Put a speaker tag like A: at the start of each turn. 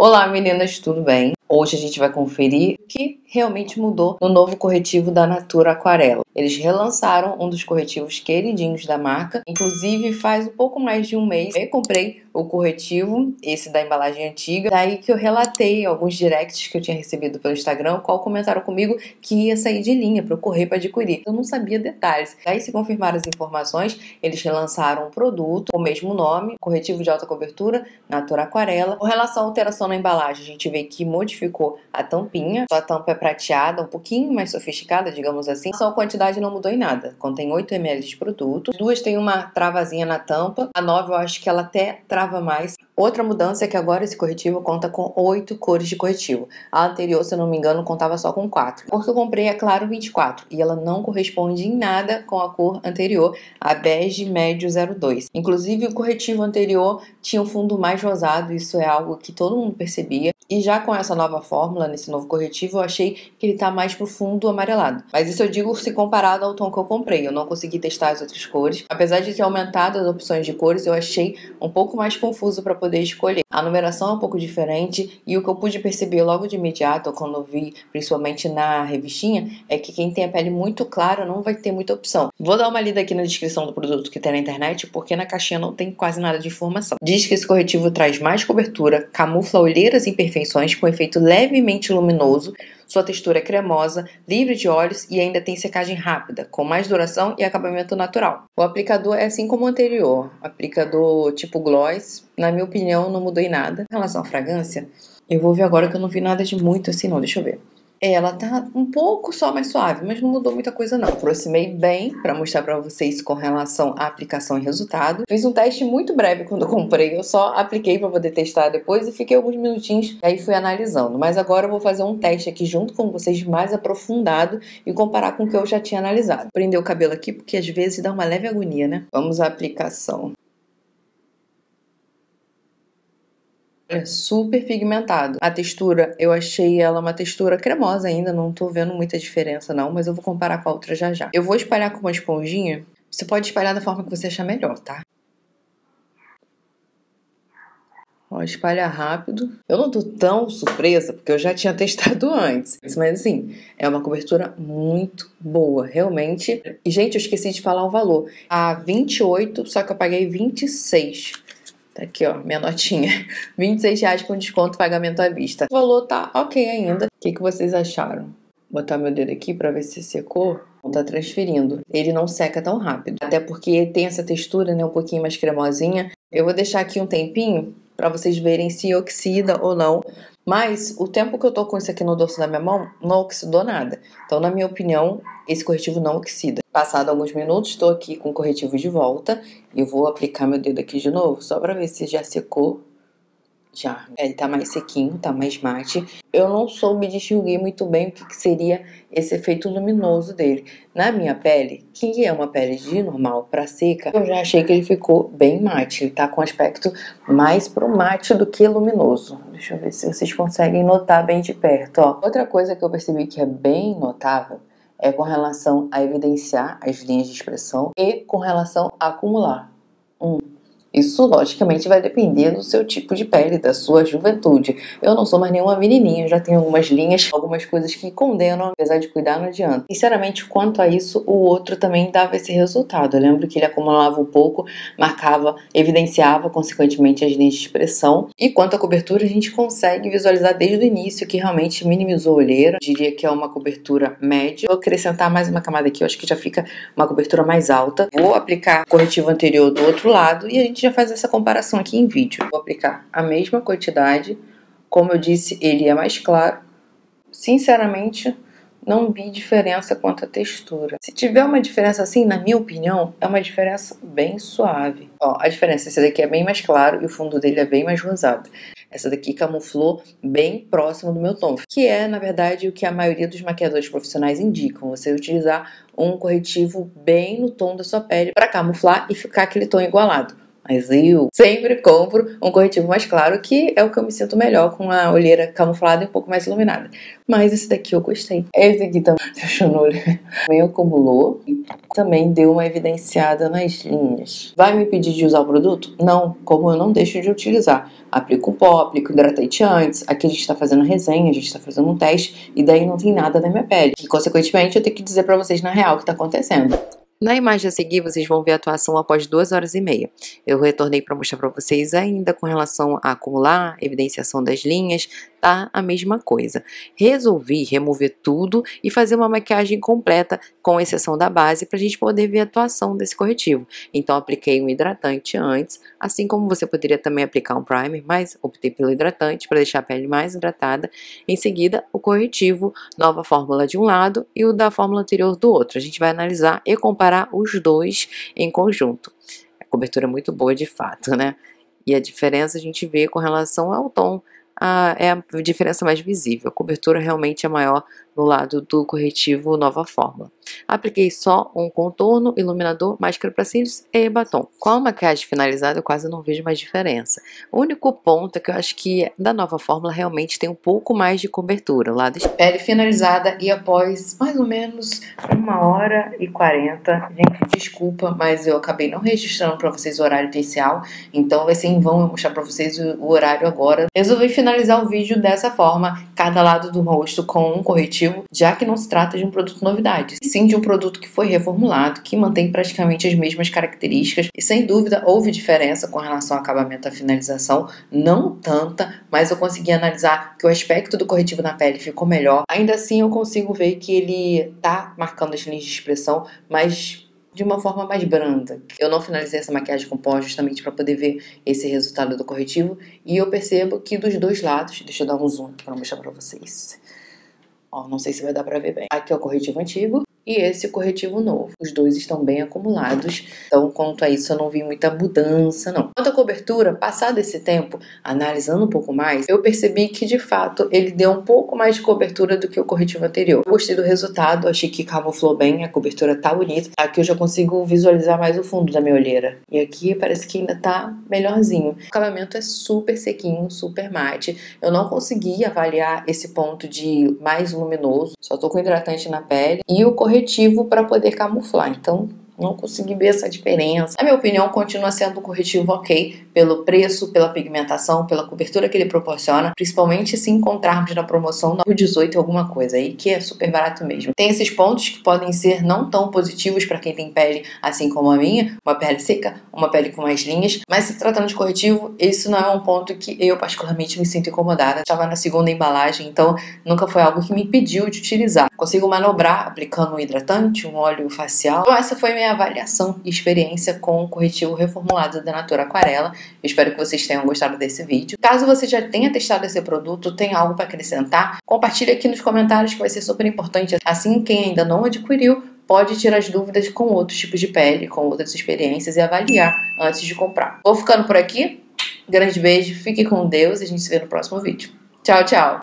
A: Olá meninas, tudo bem? Hoje a gente vai conferir o que realmente mudou no novo corretivo da Natura Aquarela. Eles relançaram um dos corretivos queridinhos da marca, inclusive faz um pouco mais de um mês eu comprei o corretivo, esse da embalagem antiga, daí que eu relatei alguns directs que eu tinha recebido pelo Instagram, qual comentaram comigo que ia sair de linha para eu correr para adquirir. Eu não sabia detalhes. Daí se confirmaram as informações, eles relançaram um produto com o mesmo nome, corretivo de alta cobertura, Natura Aquarela. Com relação à alteração na embalagem, a gente vê que modificou a tampinha, a tampa é prateada, um pouquinho mais sofisticada, digamos assim. Só a quantidade não mudou em nada, contém 8 ml de produto. Duas tem uma travazinha na tampa, a 9 eu acho que ela até trava mais. Outra mudança é que agora esse corretivo conta com 8 cores de corretivo. A anterior, se eu não me engano, contava só com 4. A cor que eu comprei é Claro 24 e ela não corresponde em nada com a cor anterior, a Bege Médio 02. Inclusive, o corretivo anterior tinha um fundo mais rosado, isso é algo que todo mundo percebia. E já com essa nova fórmula, nesse novo corretivo, eu achei que ele tá mais pro fundo amarelado. Mas isso eu digo se comparado ao tom que eu comprei. Eu não consegui testar as outras cores. Apesar de ter aumentado as opções de cores, eu achei um pouco mais confuso para poder escolher. A numeração é um pouco diferente e o que eu pude perceber logo de imediato, quando eu vi, principalmente na revistinha, é que quem tem a pele muito clara não vai ter muita opção. Vou dar uma lida aqui na descrição do produto que tem na internet, porque na caixinha não tem quase nada de informação. Diz que esse corretivo traz mais cobertura, camufla olheiras e imperfeições com efeito levemente luminoso, sua textura é cremosa, livre de óleos e ainda tem secagem rápida, com mais duração e acabamento natural. O aplicador é assim como o anterior, aplicador tipo gloss, na minha opinião não mudou em nada. Em relação à fragrância, eu vou ver agora que eu não vi nada de muito assim não, deixa eu ver. Ela tá um pouco só mais suave, mas não mudou muita coisa não. Aproximei bem para mostrar para vocês com relação à aplicação e resultado. Fiz um teste muito breve quando eu comprei, eu só apliquei para poder testar depois e fiquei alguns minutinhos e aí fui analisando. Mas agora eu vou fazer um teste aqui junto com vocês mais aprofundado e comparar com o que eu já tinha analisado. Prender o cabelo aqui porque às vezes dá uma leve agonia, né? Vamos à aplicação. É super pigmentado. A textura, eu achei ela uma textura cremosa ainda, não tô vendo muita diferença não, mas eu vou comparar com a outra já já. Eu vou espalhar com uma esponjinha, você pode espalhar da forma que você achar melhor, tá? Ó, espalha rápido. Eu não tô tão surpresa, porque eu já tinha testado antes. Mas assim, é uma cobertura muito boa, realmente. E gente, eu esqueci de falar o valor. A 28, só que eu paguei 26. Tá aqui, ó, minha notinha. R$26 com desconto, pagamento à vista. O valor tá ok ainda. O que vocês acharam? Vou botar meu dedo aqui pra ver se secou. Não tá transferindo. Ele não seca tão rápido. Até porque tem essa textura, né, um pouquinho mais cremosinha. Eu vou deixar aqui um tempinho pra vocês verem se oxida ou não. Mas o tempo que eu tô com isso aqui no dorso da minha mão, não oxidou nada. Então, na minha opinião, esse corretivo não oxida. Passado alguns minutos, estou aqui com o corretivo de volta. E eu vou aplicar meu dedo aqui de novo, só pra ver se já secou. Já. Ele tá mais sequinho, tá mais mate. Eu não soube distinguir muito bem o que seria esse efeito luminoso dele. Na minha pele, que é uma pele de normal pra seca, eu já achei que ele ficou bem mate. Ele tá com aspecto mais pro mate do que luminoso. Deixa eu ver se vocês conseguem notar bem de perto, ó. Outra coisa que eu percebi que é bem notável é com relação a evidenciar as linhas de expressão e com relação a acumular. Isso, logicamente, vai depender do seu tipo de pele, da sua juventude. Eu não sou mais nenhuma menininha, já tenho algumas linhas, algumas coisas que condenam, apesar de cuidar, não adianta. Sinceramente, quanto a isso, o outro também dava esse resultado. Eu lembro que ele acumulava um pouco, marcava, evidenciava, consequentemente, as linhas de expressão. E quanto à cobertura, a gente consegue visualizar desde o início que realmente minimizou a olheira. Eu diria que é uma cobertura média. Vou acrescentar mais uma camada aqui, eu acho que já fica uma cobertura mais alta. Vou aplicar o corretivo anterior do outro lado e a gente já faz essa comparação aqui em vídeo. Vou aplicar a mesma quantidade. Como eu disse, ele é mais claro. Sinceramente, não vi diferença quanto à textura. Se tiver uma diferença assim, na minha opinião, é uma diferença bem suave. Ó, a diferença, esse daqui é bem mais claro e o fundo dele é bem mais rosado. Essa daqui camuflou bem próximo do meu tom, que é, na verdade, o que a maioria dos maquiadores profissionais indicam. Você utilizar um corretivo bem no tom da sua pele para camuflar e ficar aquele tom igualado. Mas eu sempre compro um corretivo mais claro, que é o que eu me sinto melhor, com a olheira camuflada e um pouco mais iluminada. Mas esse daqui eu gostei. Esse aqui também deixou no olho. Também acumulou e também deu uma evidenciada nas linhas. Vai me pedir de usar o produto? Não, como eu não deixo de utilizar. Aplico um pó, aplico hidratante antes. Aqui a gente tá fazendo resenha, a gente tá fazendo um teste e daí não tem nada na minha pele. E consequentemente eu tenho que dizer pra vocês na real o que tá acontecendo. Na imagem a seguir, vocês vão ver a atuação após 2h30. Eu retornei para mostrar para vocês ainda com relação a acumular, evidenciação das linhas, tá a mesma coisa. Resolvi remover tudo e fazer uma maquiagem completa, com exceção da base, para a gente poder ver a atuação desse corretivo. Então, apliquei um hidratante antes, assim como você poderia também aplicar um primer, mas optei pelo hidratante para deixar a pele mais hidratada. Em seguida, o corretivo, nova fórmula de um lado e o da fórmula anterior do outro. A gente vai analisar e comparar os dois em conjunto. A cobertura é muito boa de fato, né? E a diferença a gente vê com relação ao tom, é a diferença mais visível. A cobertura realmente é maior no lado do corretivo Nova Fórmula. Apliquei só um contorno, iluminador, máscara para cílios e batom. Com a maquiagem finalizada eu quase não vejo mais diferença. O único ponto é que eu acho que da Nova Fórmula realmente tem um pouco mais de cobertura. O lado pele finalizada e após mais ou menos 1h40. Gente, desculpa, mas eu acabei não registrando para vocês o horário inicial, então vai ser em vão eu mostrar para vocês o horário agora. Resolvi finalizar o vídeo dessa forma, cada lado do rosto com um corretivo, já que não se trata de um produto novidade, e sim de um produto que foi reformulado, que mantém praticamente as mesmas características, e sem dúvida houve diferença com relação ao acabamento e à finalização, não tanta, mas eu consegui analisar que o aspecto do corretivo na pele ficou melhor. Ainda assim eu consigo ver que ele tá marcando as linhas de expressão, mas de uma forma mais branda. Eu não finalizei essa maquiagem com pó justamente para poder ver esse resultado do corretivo, e eu percebo que dos dois lados, deixa eu dar um zoom aqui para mostrar para vocês. Ó, não sei se vai dar pra ver bem. Aqui é o corretivo antigo e esse é o corretivo novo. Os dois estão bem acumulados, então quanto a isso eu não vi muita mudança não. Quanto à cobertura, passado esse tempo, analisando um pouco mais, eu percebi que de fato ele deu um pouco mais de cobertura do que o corretivo anterior. Eu gostei do resultado, achei que camuflou bem, a cobertura tá bonita. Aqui eu já consigo visualizar mais o fundo da minha olheira. E aqui parece que ainda tá melhorzinho. O acabamento é super sequinho, super mate. Eu não consegui avaliar esse ponto de mais luminoso, só tô com hidratante na pele e o corretivo para poder camuflar, então não consegui ver essa diferença. Na minha opinião, continua sendo um corretivo ok, pelo preço, pela pigmentação, pela cobertura que ele proporciona, principalmente se encontrarmos na promoção por 18 alguma coisa aí, que é super barato mesmo. Tem esses pontos que podem ser não tão positivos para quem tem pele assim como a minha, uma pele seca, uma pele com mais linhas, mas se tratando de corretivo, isso não é um ponto que eu particularmente me sinto incomodada. Estava na segunda embalagem, então nunca foi algo que me impediu de utilizar. Consigo manobrar aplicando um hidratante, um óleo facial. Então essa foi minha avaliação e experiência com o corretivo reformulado da Natura Aquarela. Eu espero que vocês tenham gostado desse vídeo. Caso você já tenha testado esse produto, tem algo para acrescentar, compartilhe aqui nos comentários que vai ser super importante. Assim, quem ainda não adquiriu pode tirar as dúvidas com outros tipos de pele, com outras experiências e avaliar antes de comprar. Vou ficando por aqui. Grande beijo, fique com Deus e a gente se vê no próximo vídeo. Tchau, tchau!